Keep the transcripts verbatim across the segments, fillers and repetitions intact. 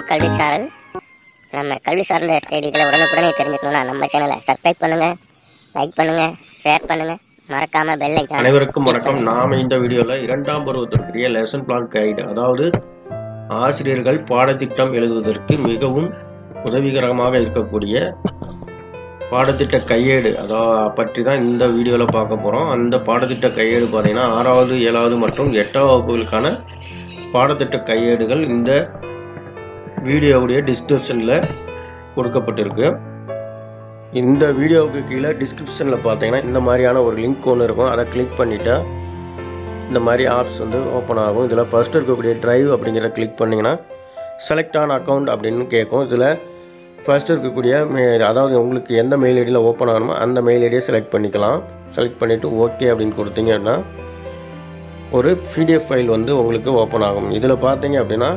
கல்வி சாரல். நம்ம கல்வி சார்ந்த செய்திகளை உடனுக்குடனே தெரிஞ்சுக்கணும்னா நம்ம சேனலை சப்ஸ்கிரைப் பண்ணுங்கள், லைக் பண்ணுங்கள், ஷேர் பண்ணுங்கள், மறக்காமல் பெல் ஐக்கான். அனைவருக்கும் வணக்கம். நாம் இந்த வீடியோவில் இரண்டாம் பருவத்திற்குரிய லெசன் பிளான் கைடு, அதாவது ஆசிரியர்கள் பாடத்திட்டம் எழுதுவதற்கு மிகவும் உதவிகரமாக இருக்கக்கூடிய பாடத்திட்ட கையேடு அதாவது பற்றி தான் இந்த வீடியோவில் பார்க்க போகிறோம். அந்த பாடத்திட்ட கையேடு பார்த்தீங்கன்னா ஆறாவது ஏழாவது மற்றும் எட்டாவது வகுப்புகளுக்கான பாடத்திட்ட கையேடுகள் இந்த வீடியோவுடைய டிஸ்கிரிப்ஷனில் கொடுக்கப்பட்டிருக்கு. இந்த வீடியோவுக்கு கீழே டிஸ்கிரிப்ஷனில் பார்த்தீங்கன்னா இந்த மாதிரியான ஒரு லிங்க் ஒன்று இருக்கும். அதை கிளிக் பண்ணிவிட்டா இந்த மாதிரி ஆப்ஸ் வந்து ஓப்பன் ஆகும். இதில் ஃபர்ஸ்ட் இருக்கக்கூடிய ட்ரைவ் அப்படிங்கிறத கிளிக் பண்ணிங்கன்னா செலக்ட் ஆன் அக்கௌண்ட் அப்படின்னு கேட்கும். இதில் ஃபர்ஸ்ட் இருக்கக்கூடிய மே அதாவது உங்களுக்கு எந்த மெயில் ஐடியில் ஓப்பன் ஆகணுமோ அந்த மெயில் ஐடியை செலக்ட் பண்ணிக்கலாம். செலக்ட் பண்ணிவிட்டு ஓகே அப்படின்னு கொடுத்தீங்க அப்படின்னா ஒரு பிடிஎஃப் ஃபைல் வந்து உங்களுக்கு ஓப்பன் ஆகும். இதில் பார்த்தீங்க அப்படின்னா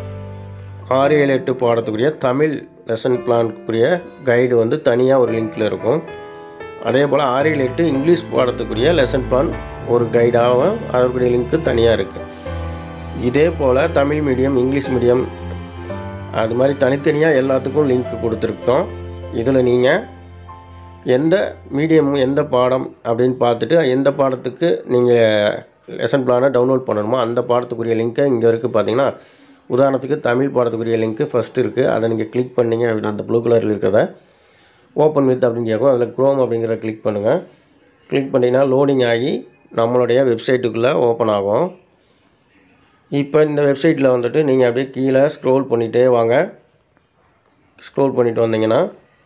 ஆறு ஏழு எட்டு பாடத்துக்குரிய தமிழ் லெசன் பிளான்க்குரிய கைடு வந்து தனியாக ஒரு லிங்க்கில் இருக்கும். அதே போல் ஆறு ஏழு எட்டு இங்கிலீஷ் பாடத்துக்குரிய லெசன் பிளான் ஒரு கைடாகவும் அதற்குரிய லிங்க்கு தனியாக இருக்குது. இதே போல் தமிழ் மீடியம், இங்கிலீஷ் மீடியம் அது மாதிரி தனித்தனியாக எல்லாத்துக்கும் லிங்க் கொடுத்துருக்கோம். இதில் நீங்கள் எந்த மீடியம் எந்த பாடம் அப்படின்னு பார்த்துட்டு எந்த பாடத்துக்கு நீங்கள் லெசன் பிளானை டவுன்லோட் பண்ணணுமோ அந்த பாடத்துக்குரிய லிங்க்கை இங்கே இருக்குது. பார்த்தீங்கன்னா உதாரணத்துக்கு தமிழ் பாடத்துக்குரிய லிங்க்கு ஃபஸ்ட்டு இருக்குது. அதை நீங்கள் கிளிக் பண்ணிங்க அப்படின்னா அந்த ப்ளூ கலரில் இருக்கிறத ஓப்பன் வித் அப்படின்னு கேட்கும். அதில் க்ரோம் அப்படிங்கிறத கிளிக் பண்ணுங்கள். கிளிக் பண்ணிங்கன்னா லோடிங் ஆகி நம்மளுடைய வெப்சைட்டுக்குள்ளே ஓப்பன் ஆகும். இப்போ இந்த வெப்சைட்டில் வந்துட்டு நீங்கள் அப்படியே கீழே ஸ்க்ரோல் பண்ணிகிட்டே வாங்க. ஸ்க்ரோல் பண்ணிவிட்டு வந்தீங்கன்னா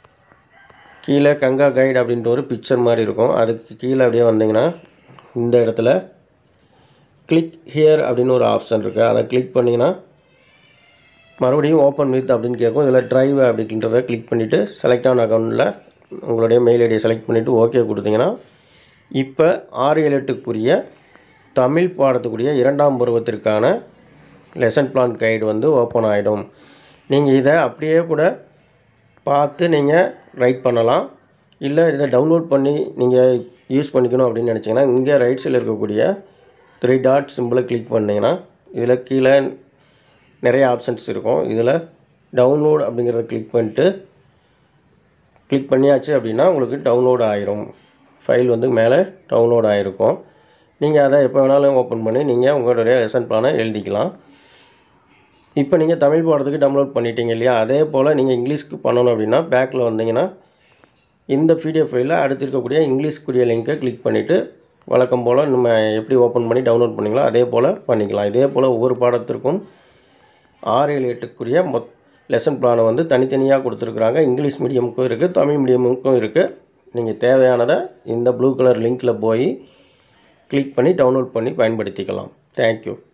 கீழே கங்கா கைடு அப்படின்ட்டு ஒரு பிக்சர் மாதிரி இருக்கும். அதுக்கு கீழே அப்படியே வந்தீங்கன்னா இந்த இடத்துல கிளிக் ஹியர் அப்படின்னு ஒரு ஆப்ஷன் இருக்குது. அதை கிளிக் பண்ணிங்கன்னா மறுபடியும் ஓப்பன் வித் அப்படின்னு கேட்கும். இதில் ட்ரைவ் அப்படின்றத கிளிக் பண்ணிவிட்டு செலக்ட் ஆன் அக்கௌண்ட்டில் உங்களுடைய மெயில் ஐடியை செலக்ட் பண்ணிவிட்டு ஓகே கொடுத்தீங்கன்னா இப்போ ஆறு ஏழு எட்டுக்குரிய தமிழ் பாடத்துக்குரிய இரண்டாம் பருவத்திற்கான லெசன் பிளான் கைடு வந்து ஓப்பன் ஆகிடும். நீங்கள் இதை அப்படியே கூட பார்த்து நீங்கள் ரைட் பண்ணலாம். இல்லை இதை டவுன்லோட் பண்ணி நீங்கள் யூஸ் பண்ணிக்கணும் அப்படின்னு நினச்சிங்கன்னா இங்கே ரைட் சைடில் இருக்கக்கூடிய த்ரீ டாட் சிம்பிளை கிளிக் பண்ணிங்கன்னா இதில் கீழே நிறைய ஆப்ஷன்ஸ் இருக்கும். இதில் டவுன்லோட் அப்படிங்கிறத கிளிக் பண்ணிட்டு கிளிக் பண்ணியாச்சு அப்படின்னா உங்களுக்கு டவுன்லோட் ஆகிரும். ஃபைல் வந்து மேலே டவுன்லோட் ஆகிருக்கும். நீங்கள் அதை எப்போ வேணாலும் ஓப்பன் பண்ணி நீங்கள் உங்களுடைய லெசன் பிளானை எழுதிக்கலாம். இப்போ நீங்கள் தமிழ் பாடத்துக்கு டவுன்லோட் பண்ணிட்டீங்க இல்லையா, அதே போல் நீங்கள் இங்கிலீஷ்க்கு பண்ணணும் அப்படின்னா பேக்கில் வந்தீங்கன்னா இந்த பிடிஎஃப் ஃபைலில் அடுத்து இருக்கக்கூடிய இங்கிலீஷ்க்குரிய லிங்க்கை கிளிக் பண்ணிவிட்டு வழக்கம் போல் நம்ம எப்படி ஓப்பன் பண்ணி டவுன்லோட் பண்ணிங்களோ அதே போல் பண்ணிக்கலாம். இதே போல் ஒவ்வொரு பாடத்திற்கும் ஆறு ஏழு எட்டுக்குரிய மொத் லெசன் பிளானை வந்து தனித்தனியாக கொடுத்துருக்குறாங்க. இங்கிலீஷ் மீடியமுக்கும் இருக்குது, தமிழ் மீடியமுக்கும் இருக்குது. நீங்கள் தேவையானதை இந்த ப்ளூ கலர் லிங்க்கில் போய் கிளிக் பண்ணி டவுன்லோட் பண்ணி பயன்படுத்திக்கலாம். தேங்க்யூ.